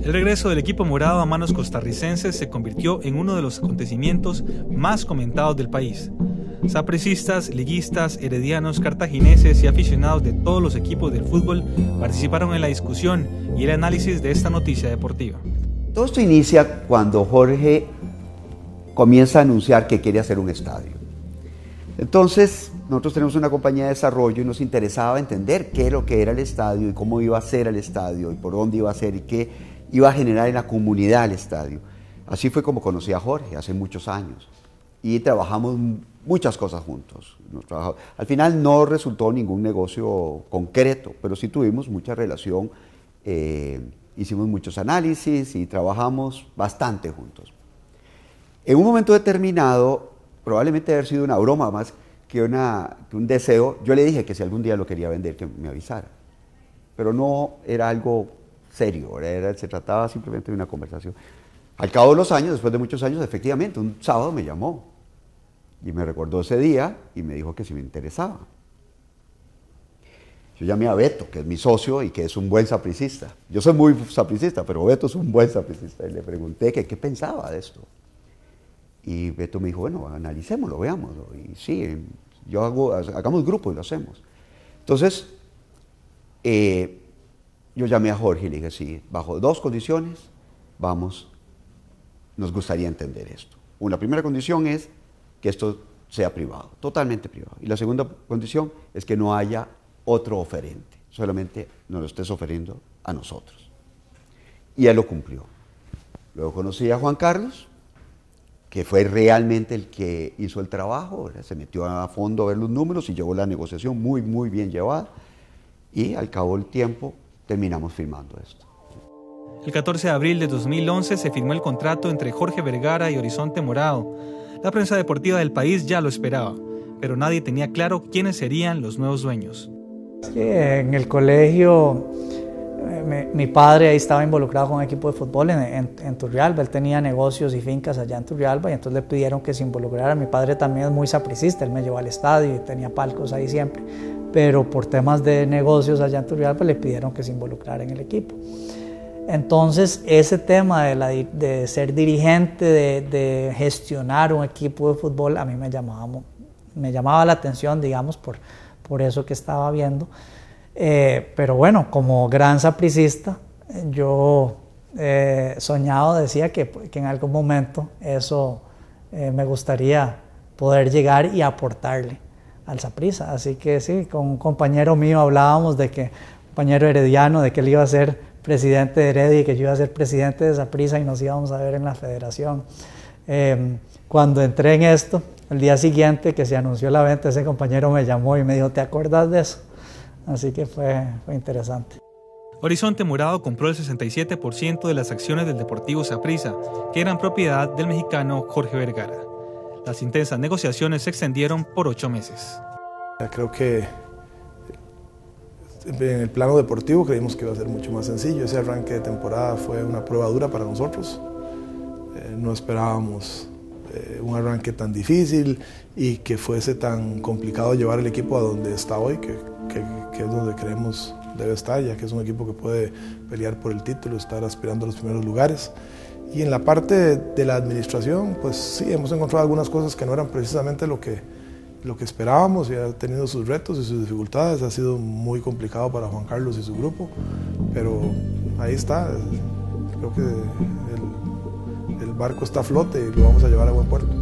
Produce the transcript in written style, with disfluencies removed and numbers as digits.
El regreso del equipo morado a manos costarricenses se convirtió en uno de los acontecimientos más comentados del país. Sapricistas, liguistas, heredianos, cartagineses y aficionados de todos los equipos del fútbol participaron en la discusión y el análisis de esta noticia deportiva. Todo esto inicia cuando Jorge comienza a anunciar que quiere hacer un estadio. Entonces, nosotros tenemos una compañía de desarrollo y nos interesaba entender qué es lo que era el estadio y cómo iba a ser el estadio y por dónde iba a ser y qué iba a generar en la comunidad el estadio. Así fue como conocí a Jorge hace muchos años y trabajamos muchas cosas juntos. Al final no resultó ningún negocio concreto, pero sí tuvimos mucha relación, hicimos muchos análisis y trabajamos bastante juntos. En un momento determinado, probablemente haber sido una broma más que un deseo, yo le dije que si algún día lo quería vender, que me avisara. Pero no era algo serio, se trataba simplemente de una conversación. Al cabo de los años, después de muchos años, efectivamente, un sábado me llamó y me recordó ese día y me dijo que si me interesaba. Yo llamé a Beto, que es mi socio y que es un buen sapricista. Yo soy muy sapricista, pero Beto es un buen sapricista. Y le pregunté que qué pensaba de esto. Y Beto me dijo, bueno, analicémoslo, veámoslo. Y sí, hagamos grupo y lo hacemos. Entonces, yo llamé a Jorge y le dije, sí, bajo dos condiciones, nos gustaría entender esto. Una primera condición es que esto sea privado, totalmente privado. Y la segunda condición es que no haya otro oferente, solamente nos lo estés ofreciendo a nosotros. Y él lo cumplió. Luego conocí a Juan Carlos, que fue realmente el que hizo el trabajo, se metió a fondo a ver los números y llevó la negociación muy, muy bien llevada. Y al cabo del tiempo terminamos firmando esto. El 14 de abril de 2011 se firmó el contrato entre Jorge Vergara y Horizonte Morado. La prensa deportiva del país ya lo esperaba, pero nadie tenía claro quiénes serían los nuevos dueños. En el colegio, mi padre ahí estaba involucrado con un equipo de fútbol en Turrialba. Él tenía negocios y fincas allá en Turrialba y entonces le pidieron que se involucrara. Mi padre también es muy sapricista, él me llevó al estadio y tenía palcos ahí siempre, pero por temas de negocios allá en Turrialba le pidieron que se involucrara en el equipo. Entonces ese tema de ser dirigente, de gestionar un equipo de fútbol, a mí me llamaba la atención, digamos, por eso que estaba viendo. Pero bueno, como gran sapricista, yo soñado decía que en algún momento eso me gustaría poder llegar y aportarle al Saprissa. Así que sí, con un compañero mío hablábamos de que, compañero herediano, de que él iba a ser presidente de Heredia y que yo iba a ser presidente de Saprissa y nos íbamos a ver en la federación. Cuando entré en esto, el día siguiente que se anunció la venta, ese compañero me llamó y me dijo, ¿te acuerdas de eso? Así que fue interesante. Horizonte Morado compró el 67% de las acciones del Deportivo Saprissa, que eran propiedad del mexicano Jorge Vergara. Las intensas negociaciones se extendieron por 8 meses. Creo que en el plano deportivo creímos que iba a ser mucho más sencillo. Ese arranque de temporada fue una prueba dura para nosotros. No esperábamos un arranque tan difícil y que fuese tan complicado llevar el equipo a donde está hoy, que es donde creemos debe estar, ya que es un equipo que puede pelear por el título, estar aspirando a los primeros lugares. Y en la parte de la administración, pues sí, hemos encontrado algunas cosas que no eran precisamente lo que esperábamos y ha tenido sus retos y sus dificultades. Ha sido muy complicado para Juan Carlos y su grupo, pero ahí está. Creo que el barco está a flote y lo vamos a llevar a buen puerto.